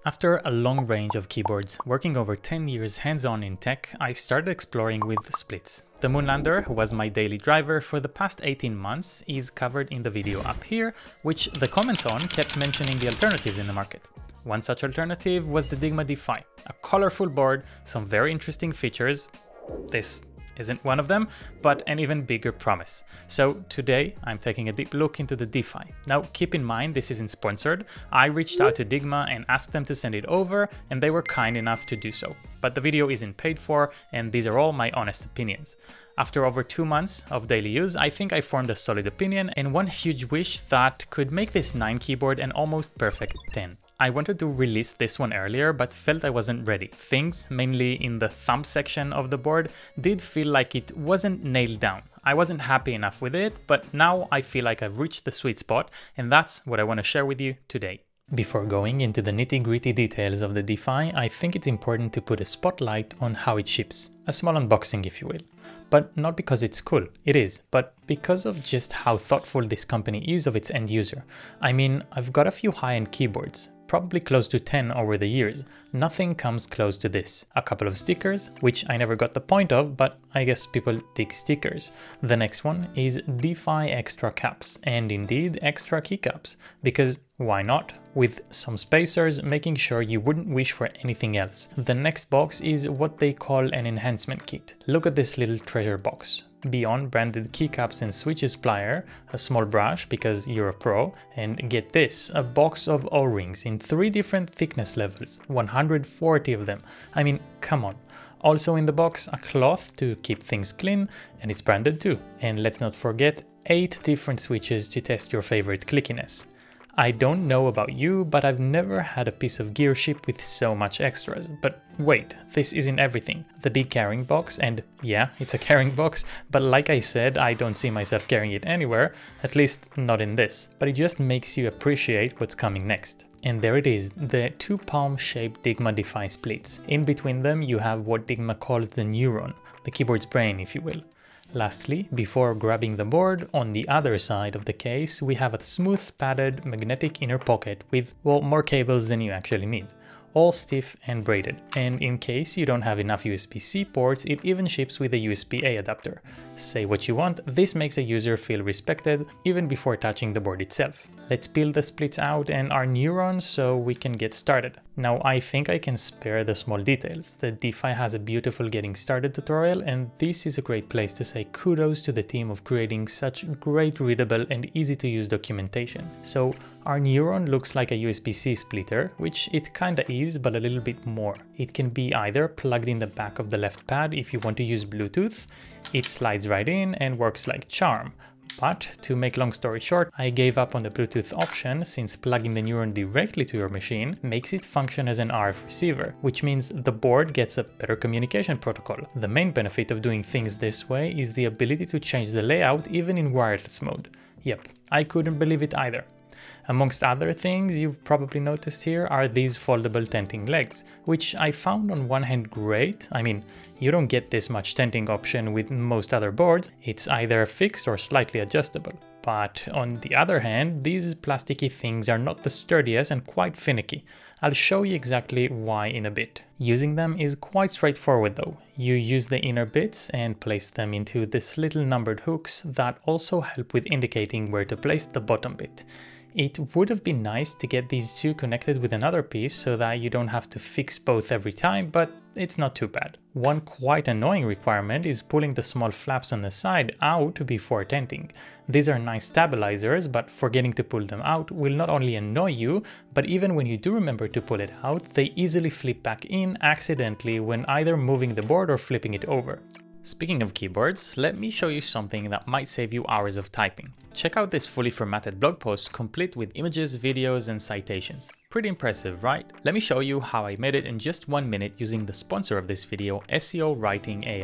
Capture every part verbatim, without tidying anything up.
After a long range of keyboards, working over ten years hands-on in tech, I started exploring with splits. The Moonlander, who was my daily driver for the past eighteen months, is covered in the video up here, which the comments on kept mentioning the alternatives in the market. One such alternative was the Dygma Defy, a colorful board, some very interesting features. This isn't one of them, but an even bigger promise. So today I'm taking a deep look into the Defy. Now keep in mind this isn't sponsored. I reached out to Dygma and asked them to send it over, and they were kind enough to do so. But the video isn't paid for, and these are all my honest opinions. After over two months of daily use, I think I formed a solid opinion and one huge wish that could make this nine keyboard an almost perfect ten. I wanted to release this one earlier, but felt I wasn't ready. Things, mainly in the thumb section of the board, did feel like it wasn't nailed down. I wasn't happy enough with it, but now I feel like I've reached the sweet spot, and that's what I want to share with you today. Before going into the nitty-gritty details of the Defy, I think it's important to put a spotlight on how it ships. A small unboxing, if you will. But not because it's cool, it is, but because of just how thoughtful this company is of its end user. I mean, I've got a few high-end keyboards, probably close to ten over the years. Nothing comes close to this. A couple of stickers, which I never got the point of, but I guess people dig stickers. The next one is Defy extra caps, and indeed extra keycaps, because why not? With some spacers, making sure you wouldn't wish for anything else. The next box is what they call an enhancement kit. Look at this little treasure box. Beyond branded keycaps and switches plier, a small brush because you're a pro, and get this, a box of O-rings in three different thickness levels, one hundred forty of them. I mean, come on. Also in the box, a cloth to keep things clean, and it's branded too. And let's not forget, eight different switches to test your favorite clickiness. I don't know about you, but I've never had a piece of gear ship with so much extras. But wait, this isn't everything. The big carrying box, and yeah, it's a carrying box, but like I said, I don't see myself carrying it anywhere, at least not in this. But it just makes you appreciate what's coming next. And there it is, the two palm shaped Dygma Defy splits. In between them you have what Dygma calls the neuron, the keyboard's brain if you will. Lastly, before grabbing the board, on the other side of the case we have a smooth padded magnetic inner pocket with, well, more cables than you actually need. All stiff and braided, and in case you don't have enough U S B C ports, it even ships with a U S B A adapter. Say what you want, this makes a user feel respected even before touching the board itself. Let's peel the splits out and our neurons so we can get started. Now I think I can spare the small details. The Defy has a beautiful getting started tutorial, and this is a great place to say kudos to the team of creating such great readable and easy to use documentation. So our neuron looks like a U S B C splitter, which it kinda is, but a little bit more. It can be either plugged in the back of the left pad if you want to use Bluetooth. It slides right in and works like charm. But to make long story short, I gave up on the Bluetooth option since plugging the neuron directly to your machine makes it function as an R F receiver, which means the board gets a better communication protocol. The main benefit of doing things this way is the ability to change the layout even in wireless mode. Yep, I couldn't believe it either. Amongst other things you've probably noticed here are these foldable tenting legs, which I found on one hand great. I mean, you don't get this much tenting option with most other boards, it's either fixed or slightly adjustable. But on the other hand, these plasticky things are not the sturdiest and quite finicky. I'll show you exactly why in a bit. Using them is quite straightforward though. You use the inner bits and place them into these little numbered hooks that also help with indicating where to place the bottom bit. It would have been nice to get these two connected with another piece so that you don't have to fix both every time, but it's not too bad. One quite annoying requirement is pulling the small flaps on the side out before tenting. These are nice stabilizers, but forgetting to pull them out will not only annoy you, but even when you do remember to pull it out, they easily flip back in accidentally when either moving the board or flipping it over. Speaking of keyboards, let me show you something that might save you hours of typing. Check out this fully formatted blog post complete with images, videos, and citations. Pretty impressive, right? Let me show you how I made it in just one minute using the sponsor of this video, SEOWriting A I.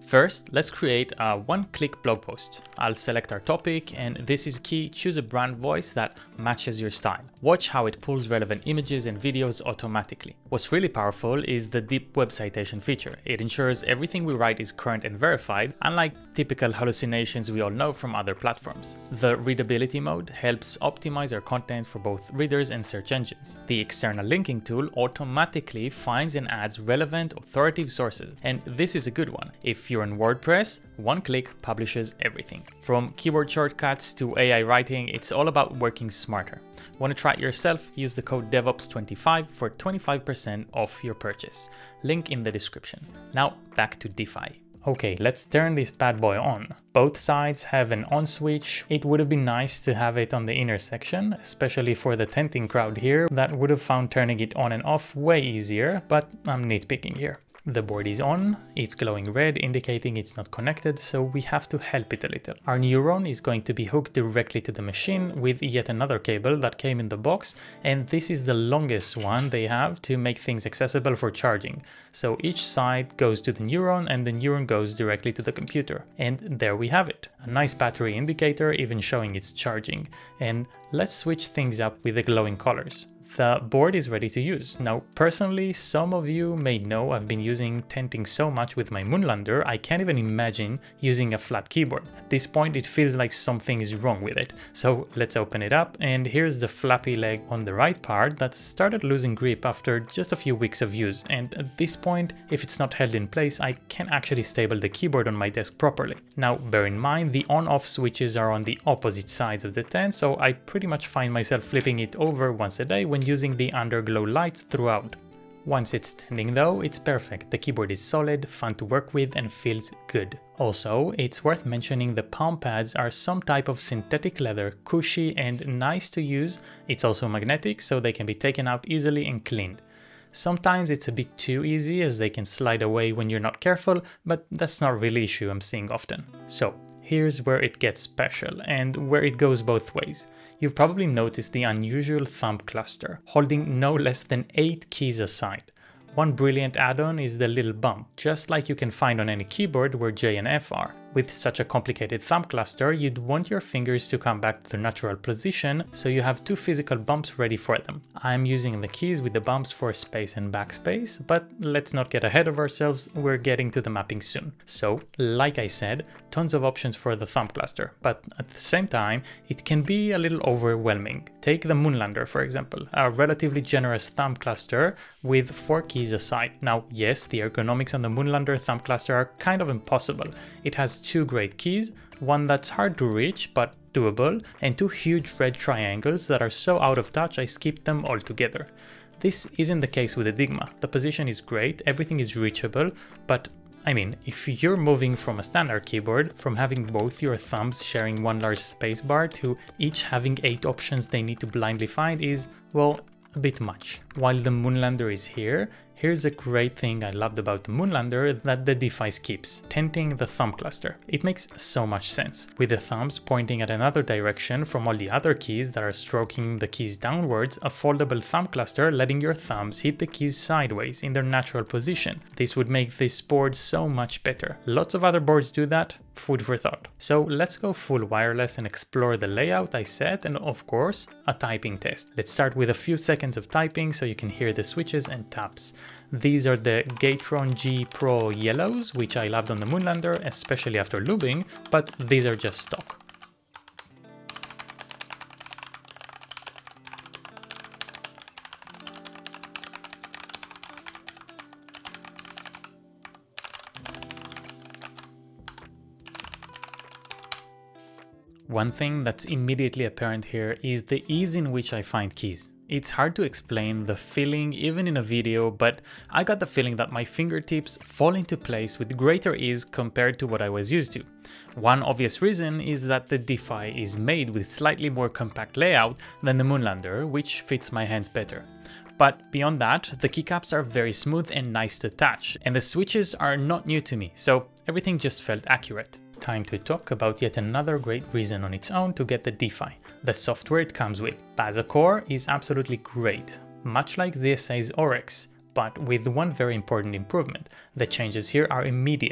First, let's create a one-click blog post. I'll select our topic, and this is key, choose a brand voice that matches your style. Watch how it pulls relevant images and videos automatically. What's really powerful is the deep web citation feature. It ensures everything we write is current and verified, unlike typical hallucinations we all know from other platforms. The readability mode helps optimize our content for both readers and search engines. The external linking tool automatically finds and adds relevant, authoritative sources, and this is a good one. If you're in WordPress, one click publishes everything. From keyboard shortcuts to A I writing, it's all about working smarter. Want to try it yourself? Use the code DevOps twenty-five for twenty-five percent off your purchase. Link in the description. Now back to Defy. Okay, let's turn this bad boy on. Both sides have an on switch. It would have been nice to have it on the inner section, especially for the tenting crowd here that would have found turning it on and off way easier, but I'm nitpicking here. The board is on, it's glowing red, indicating it's not connected, so we have to help it a little. Our neuron is going to be hooked directly to the machine with yet another cable that came in the box, and this is the longest one they have to make things accessible for charging. So each side goes to the neuron and the neuron goes directly to the computer. And there we have it. A nice battery indicator, even showing it's charging. And let's switch things up with the glowing colors. The board is ready to use. Now, personally, some of you may know I've been using tenting so much with my Moonlander, I can't even imagine using a flat keyboard. At this point, it feels like something is wrong with it. So let's open it up, and here's the flappy leg on the right part that started losing grip after just a few weeks of use. And at this point, if it's not held in place, I can't actually stable the keyboard on my desk properly. Now, bear in mind, the on-off switches are on the opposite sides of the tent, so I pretty much find myself flipping it over once a day when using the underglow lights throughout. Once it's standing though, it's perfect. The keyboard is solid, fun to work with, and feels good. Also, it's worth mentioning the palm pads are some type of synthetic leather, cushy and nice to use. It's also magnetic, so they can be taken out easily and cleaned. Sometimes it's a bit too easy as they can slide away when you're not careful, but that's not really an issue I'm seeing often. So, here's where it gets special and where it goes both ways. You've probably noticed the unusual thumb cluster, holding no less than eight keys aside. One brilliant add-on is the little bump, just like you can find on any keyboard where J and F are. With such a complicated thumb cluster, you'd want your fingers to come back to their natural position, so you have two physical bumps ready for them. I'm using the keys with the bumps for space and backspace, but let's not get ahead of ourselves, we're getting to the mapping soon. So, like I said, tons of options for the thumb cluster, but at the same time, it can be a little overwhelming. Take the Moonlander for example, a relatively generous thumb cluster with four keys aside. Now, yes, the ergonomics on the Moonlander thumb cluster are kind of impossible. It has two great keys, one that's hard to reach but doable, and two huge red triangles that are so out of touch I skipped them altogether. This isn't the case with the Dygma. The position is great, everything is reachable, but I mean, if you're moving from a standard keyboard, from having both your thumbs sharing one large spacebar to each having eight options they need to blindly find is, well, a bit much. While the Moonlander is here, here's a great thing I loved about the Moonlander that the Defy skips, tenting the thumb cluster. It makes so much sense, with the thumbs pointing at another direction from all the other keys that are stroking the keys downwards, a foldable thumb cluster letting your thumbs hit the keys sideways in their natural position. This would make this board so much better. Lots of other boards do that, food for thought. So let's go full wireless and explore the layout I set and of course, a typing test. Let's start with a few seconds of typing so you can hear the switches and taps. These are the Gatron G Pro yellows, which I loved on the Moonlander, especially after lubing, but these are just stock. One thing that's immediately apparent here is the ease in which I find keys. It's hard to explain the feeling even in a video, but I got the feeling that my fingertips fall into place with greater ease compared to what I was used to. One obvious reason is that the Defy is made with slightly more compact layout than the Moonlander, which fits my hands better. But beyond that, the keycaps are very smooth and nice to touch, and the switches are not new to me, so everything just felt accurate. Time to talk about yet another great reason on its own to get the Defy, the software it comes with. As a core is absolutely great, much like the S A's Oryx, but with one very important improvement. The changes here are immediate.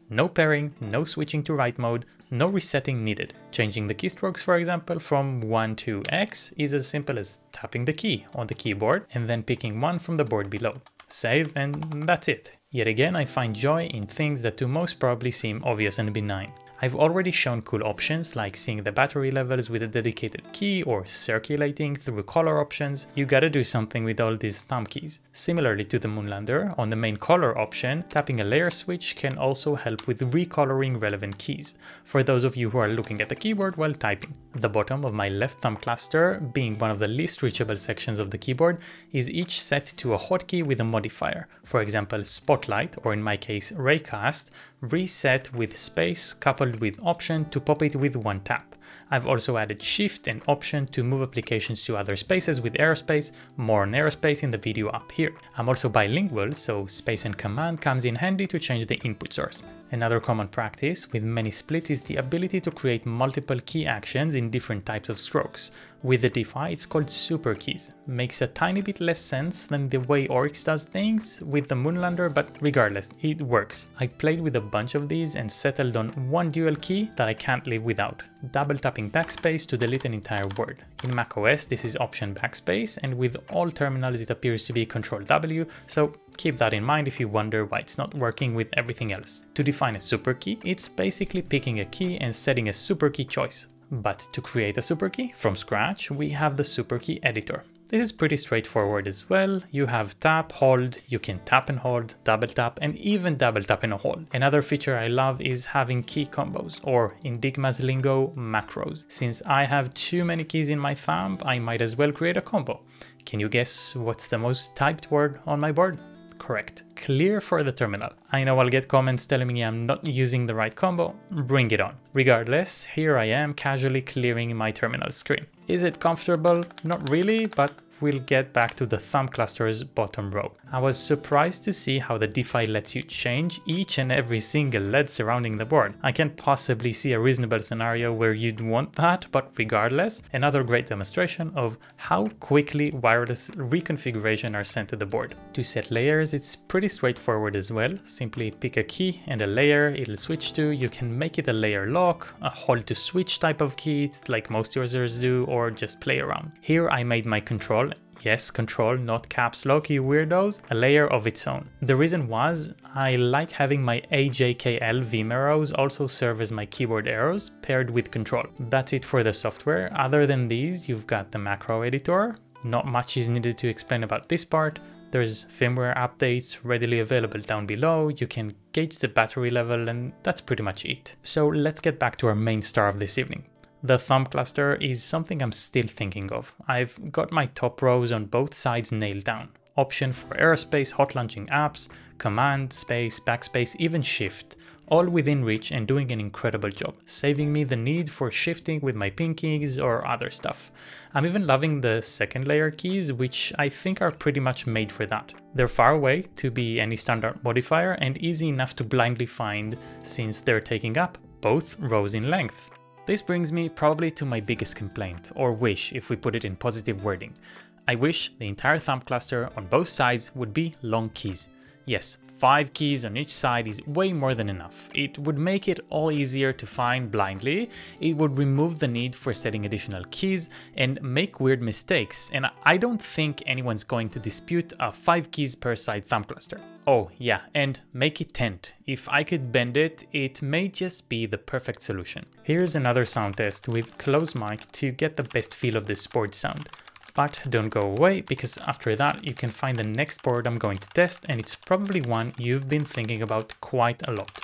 No pairing, no switching to write mode, no resetting needed. Changing the keystrokes, for example, from one to X is as simple as tapping the key on the keyboard and then picking one from the board below. Save, and that's it. Yet again, I find joy in things that to most probably seem obvious and benign. I've already shown cool options like seeing the battery levels with a dedicated key or circulating through color options. You gotta do something with all these thumb keys. Similarly to the Moonlander, on the main color option, tapping a layer switch can also help with recoloring relevant keys, for those of you who are looking at the keyboard while typing. The bottom of my left thumb cluster, being one of the least reachable sections of the keyboard, is each set to a hotkey with a modifier, for example Spotlight, or in my case Raycast, reset with space coupled with Option to pop it with one tap. I've also added Shift and Option to move applications to other spaces with Aerospace, more on Aerospace in the video up here. I'm also bilingual, so Space and Command comes in handy to change the input source. Another common practice with many splits is the ability to create multiple key actions in different types of strokes. With the Defy, it's called super keys. Makes a tiny bit less sense than the way Oryx does things with the Moonlander, but regardless, it works. I played with a bunch of these and settled on one dual key that I can't live without. Double tapping backspace to delete an entire word. In macOS, this is Option backspace, and with all terminals it appears to be Control W, so keep that in mind if you wonder why it's not working with everything else. To define a super key, it's basically picking a key and setting a super key choice. But to create a super key from scratch, we have the super key editor. This is pretty straightforward as well. You have tap, hold, you can tap and hold, double tap, and even double tap and hold. Another feature I love is having key combos, or in Dygma's lingo, macros. Since I have too many keys in my thumb, I might as well create a combo. Can you guess what's the most typed word on my board? Correct. Clear for the terminal. I know I'll get comments telling me I'm not using the right combo. Bring it on. Regardless, here I am casually clearing my terminal screen. Is it comfortable? Not really, but we'll get back to the thumb cluster's bottom row. I was surprised to see how the Defy lets you change each and every single L E D surrounding the board. I can't possibly see a reasonable scenario where you'd want that, but regardless, another great demonstration of how quickly wireless reconfiguration are sent to the board. To set layers, it's pretty straightforward as well. Simply pick a key and a layer it'll switch to. You can make it a layer lock, a hold to switch type of key like most users do, or just play around. Here I made my control, yes, control, not caps lock, you weirdos, a layer of its own. The reason was, I like having my A J K L Vim arrows also serve as my keyboard arrows paired with control. That's it for the software. Other than these, you've got the macro editor. Not much is needed to explain about this part. There's firmware updates readily available down below. You can gauge the battery level, and that's pretty much it. So let's get back to our main star of this evening. The thumb cluster is something I'm still thinking of. I've got my top rows on both sides nailed down. Option for Aerospace, hot launching apps, Command, Space, Backspace, even Shift. All within reach and doing an incredible job, saving me the need for shifting with my pinkies or other stuff. I'm even loving the second layer keys, which I think are pretty much made for that. They're far away to be any standard modifier and easy enough to blindly find since they're taking up both rows in length. This brings me probably to my biggest complaint, or wish if we put it in positive wording. I wish the entire thumb cluster on both sides would be long keys. Yes, five keys on each side is way more than enough. It would make it all easier to find blindly, it would remove the need for setting additional keys and make weird mistakes, and I don't think anyone's going to dispute a five keys per side thumb cluster. Oh yeah, and make it ten. If I could bend it, it may just be the perfect solution. Here's another sound test with close mic to get the best feel of this board sound. But don't go away, because after that you can find the next board I'm going to test, and it's probably one you've been thinking about quite a lot.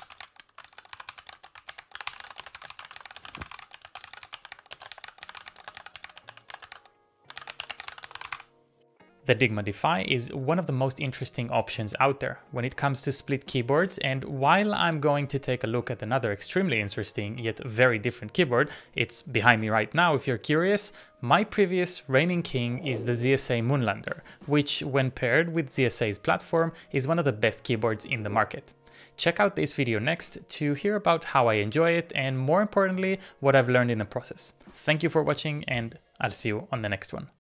The Dygma Defy is one of the most interesting options out there when it comes to split keyboards, and while I'm going to take a look at another extremely interesting yet very different keyboard, it's behind me right now if you're curious, my previous reigning king is the Z S A Moonlander, which when paired with Z S A's platform is one of the best keyboards in the market. Check out this video next to hear about how I enjoy it and more importantly, what I've learned in the process. Thank you for watching, and I'll see you on the next one.